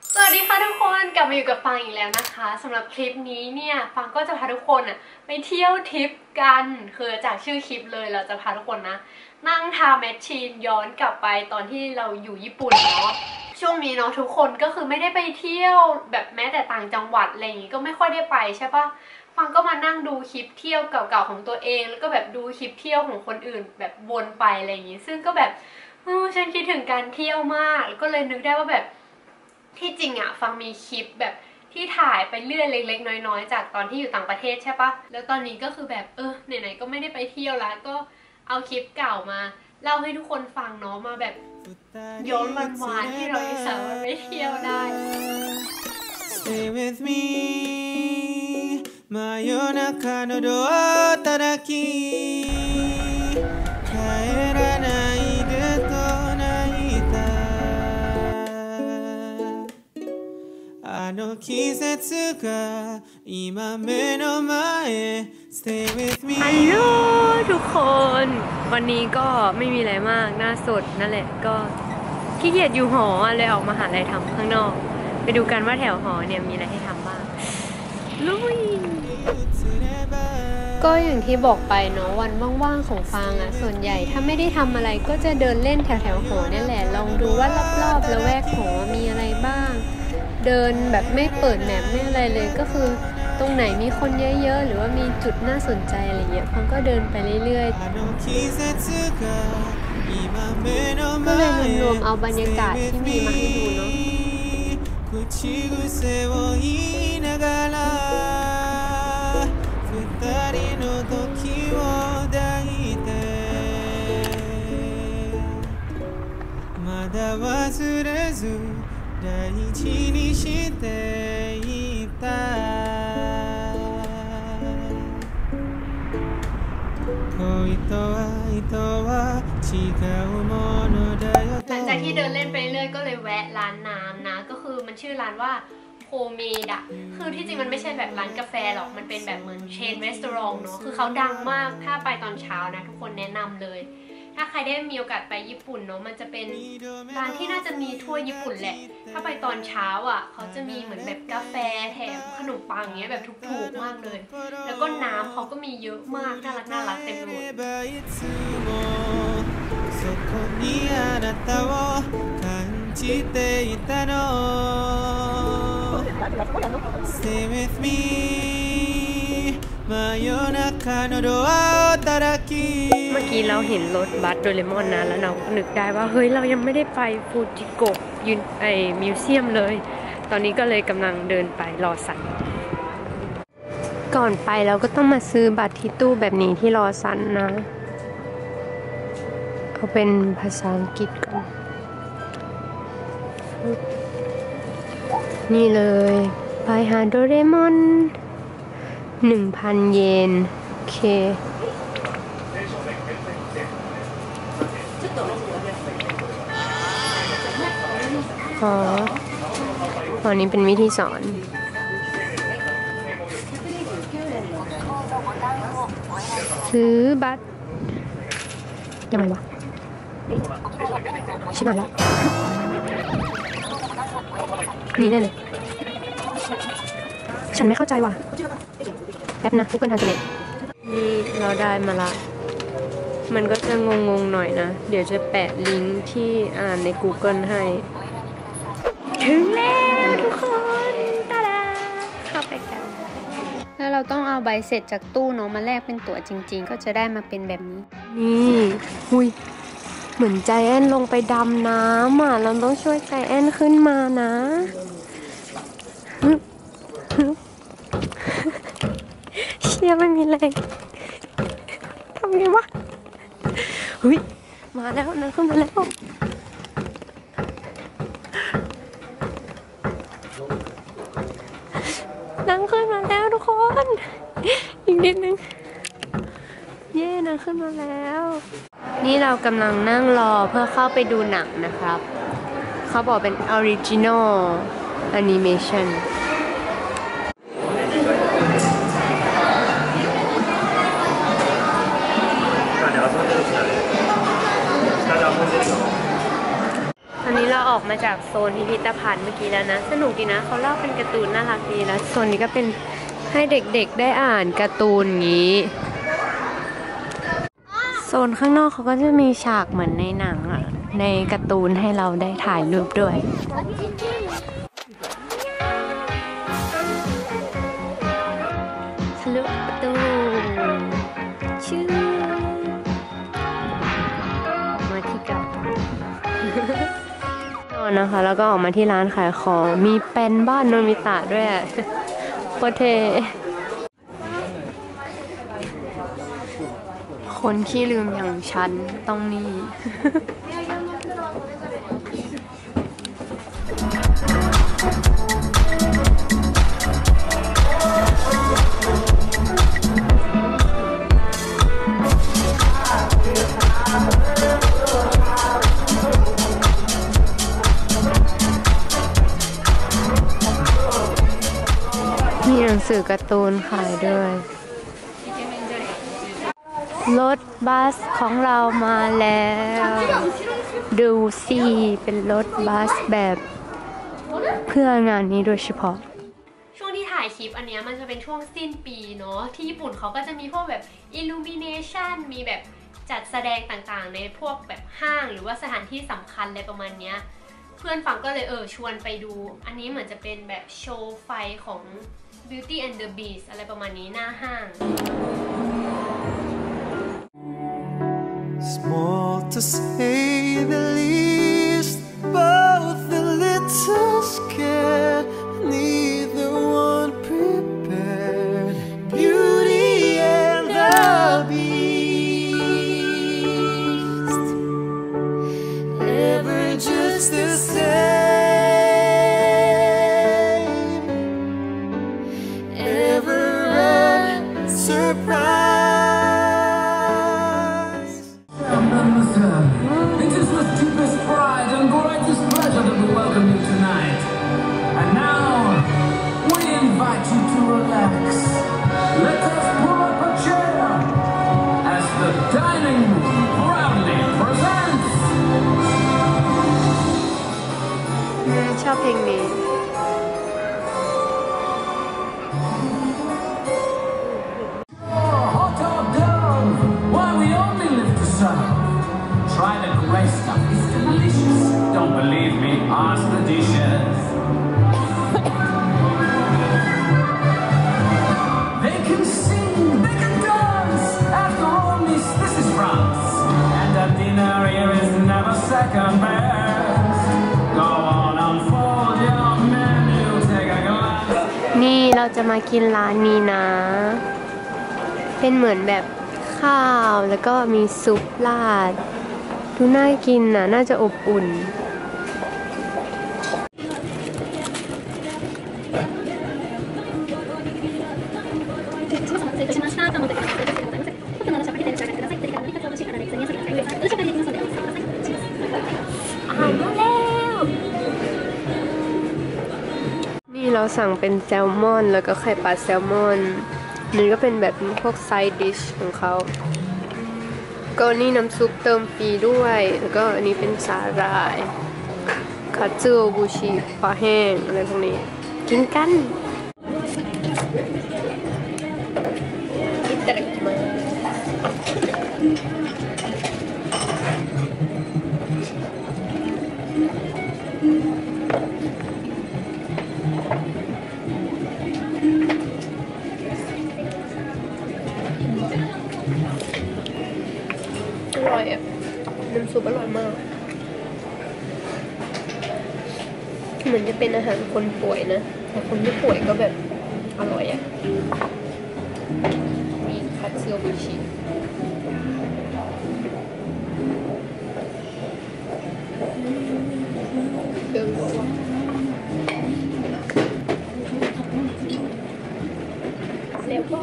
สวัสดีค่ะทุกคนกลับมาอยู่กับฟังอีกแล้วนะคะสำหรับคลิปนี้เนี่ยฟังก็จะพาทุกคนไปเที่ยวทริปกันคือจากชื่อคลิปเลยเราจะพาทุกคนนะนั่งทาแมชชีนย้อนกลับไปตอนที่เราอยู่ญี่ปุ่นเนาะช่วงนี้เนาะทุกคนก็คือไม่ได้ไปเที่ยวแบบแม้แต่ต่างจังหวัดอะไรอย่างงี้ก็ไม่ค่อยได้ไปใช่ปะฟังก็มานั่งดูคลิปเที่ยวเก่าๆของตัวเองแล้วก็แบบดูคลิปเที่ยวของคนอื่นแบบวนไปอะไรอย่างงี้ซึ่งก็แบบฉันคิดถึงการเที่ยวมากแล้วก็เลยนึกได้ว่าแบบที่จริงฟังมีคลิปแบบที่ถ่ายไปเรื่อยเล็กๆน้อยๆจากตอนที่อยู่ต่างประเทศใช่ปะแล้วตอนนี้ก็คือแบบไหนๆก็ไม่ได้ไปเที่ยวแล้วก็เอาคลิปเก่ามาเล่าให้ทุกคนฟังเนาะมาแบบย้อนวันๆที่เราสามารถไปเที่ยวได้ Stay with me 真夜中のドア叩き帰らないでと泣いたあの季節が今目の前 Stay with me ฮัลโหลทุกคนวันนี้ก็ไม่มีอะไรมากหน้าสดนั่นแหละก็ขี้เกียจอยู่หอเลยออกมาหาอะไรทำข้างนอกไปดูกันว่าแถวหอเนี่ยมีอะไรให้ทำบ้างลุยก็อย่างที่บอกไปเนาะวันว่างๆของฟางส่วนใหญ่ถ้าไม่ได้ทำอะไรก็จะเดินเล่นแถวหอนี่แหละลองดูว่ารอบๆละแวกหอมีอะไรบ้างเดินแบบไม่เปิดแมพไม่อะไรเลยก็คือตรงไหนมีคนเยอะๆหรือว่ามีจุดน่าสนใจอะไรเงี้ยฟังก็เดินไปเรื่อยๆก็เลยรวมๆเอาบรรยากาศที่มีมาให้ดูเนาะ口癖を言いながら二人の時を抱いてまだ忘れず大事にしていた恋と愛とは違うものだよหลังจากที่เดินเล่นไปเรื่อยก็เลยแวะร้านน้ำนะก็คือมันชื่อร้านว่าโฮเมดะคือที่จริงมันไม่ใช่แบบร้านกาแฟหรอกมันเป็นแบบเหมือนเชนรีสอร์ทเนาะคือเขาดังมากถ้าไปตอนเช้านะทุกคนแนะนำเลยถ้าใครได้มีโอกาสไปญี่ปุ่นเนาะมันจะเป็นร้านที่น่าจะมีทั่วญี่ปุ่นแหละถ้าไปตอนเช้าเขาจะมีเหมือนแบบกาแฟแถมขนมปังเงี้ยแบบถูกๆมากเลยแล้วก็น้ำเขาก็มีเยอะมากน่ารักเต็มไปหมดそこにあなたを感じていたの Stay with me 真夜中のドア叩きเมื่อกี้เราเห็นรถบัสโดเรมอนนะแล้วเราก็นึกได้ว่าเฮ้ยเรายังไม่ได้ไปฟูจิโกะมิวเซียมเลยตอนนี้ก็เลยกำลังเดินไปรอสันก่อนไปเราก็ต้องมาซื้อบัตรที่ตู้แบบนี้ที่รอสันนะเอาเป็นภาษาอังกฤษก่อนนี่เลยไปหาโดเรมอน 1,000 เยนโอเคอันนี้เป็นวิธีสอนซื้อบัตรยังไงวะชิบหายแล้วนี่ได้เลยฉันไม่เข้าใจว่ะแป๊บนะ Google Translate นี่เราได้มาละมันก็จะงงๆหน่อยนะเดี๋ยวจะแปะลิงก์ที่อ่านใน Google ให้ถึงแล้วทุกคนตาดาเข้าไปกันแล้วเราต้องเอาใบเสร็จจากตู้เนาะมาแลกเป็นตั๋วจริงๆก็จะได้มาเป็นแบบนี้นี่หุยเหมือนใจแอนลงไปดำน้ำเราต้องช่วยใจแอนขึ้นมานะเชี่ยไม่มีแรงทำไงวะหุยมาแล้วนะขึ้นมาแล้วนั่งขึ้นมาแล้วทุกคนอีกนิดนึงเย่นั่งขึ้นมาแล้วนี่เรากำลังนั่งรอเพื่อเข้าไปดูหนังนะครับเขาบอกเป็น Original Animation อันนี้เราออกมาจากโซนพิพิธภัณฑ์เมื่อกี้แล้วนะสนุกดีนะเขาเล่าเป็นการ์ตูนน่ารักดีแล้วโซนนี้ก็เป็นให้เด็กๆได้อ่านการ์ตูนอย่างนี้โซนข้างนอกเขาก็จะมีฉากเหมือนในหนังอะในการ์ตูนให้เราได้ถ่ายรูปด้วยทะลุประตูชื่อมาที่เก่านอนนะคะแล้วก็ออกมาที่ร้านขายของมีเป็นบ้านโนมิตะด้วยโคตรเท่คนขี้ลืมอย่างฉันต้องนี่มีหนังสือการ์ตูนขายด้วยรถบัสของเรามาแล้วดูสิเป็นรถบัสแบบเพื่องานนี้โดยเฉพาะช่วงที่ถ่ายคลิปอันนี้มันจะเป็นช่วงสิ้นปีเนาะที่ญี่ปุ่นเขาก็จะมีพวกแบบ illumination มีแบบจัดแสดงต่างๆในพวกแบบห้างหรือว่าสถานที่สำคัญอะไรประมาณเนี้ยเพื่อนฟังก็เลยชวนไปดูอันนี้เหมือนจะเป็นแบบโชว์ไฟของ Beauty and the Beast อะไรประมาณนี้หน้าห้าง Small to say the least, both a little scared, neither one prepared. Beauty and the Beast, ever just the same, ever a surprise. It is with deepest pride and greatest pleasure that we welcome you tonight. And now, we invite you to relax. Let us pull up a chair as the dining room proudly presents. ชอบเพลงนี้ Hot dog down, why we only live to serve. Try the gray stuff, it's delicious. Don't believe me, ask the dishes. They can sing, they can dance. After all, this is France. And a dinner here is never second best. Go on, unfold your menu, take a glance. นี่เราจะมากินร้านนี้นะเป็นเหมือนแบบข้าวแล้วก็มีซุปราดดูน่ากินน่ะน่าจะอบอุ่นนี่เราสั่งเป็นแซลมอนแล้วก็ไข่ปลาแซลมอนนี่ก็เป็นแบบพวกไซด์ดิชของเขาก็นี่น้ำซุปเติมฟรีด้วยแล้วก็อันนี้เป็นสาหร่ายคาจูบูชิปลาแห้งอะไรพวกนี้กินกันอิตาลีอร่อยอ่ะน้ำซุปอร่อยมากเหมือนจะเป็นอาหารคนป่วยนะแต่คนไม่ป่วยก็แบบอร่อยอ่ะมีคัตสึโอบุชิเดิมกว่าแล้วก็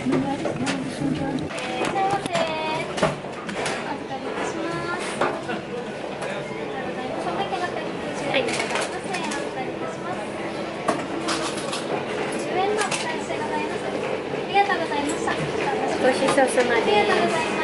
ごちそうさまです。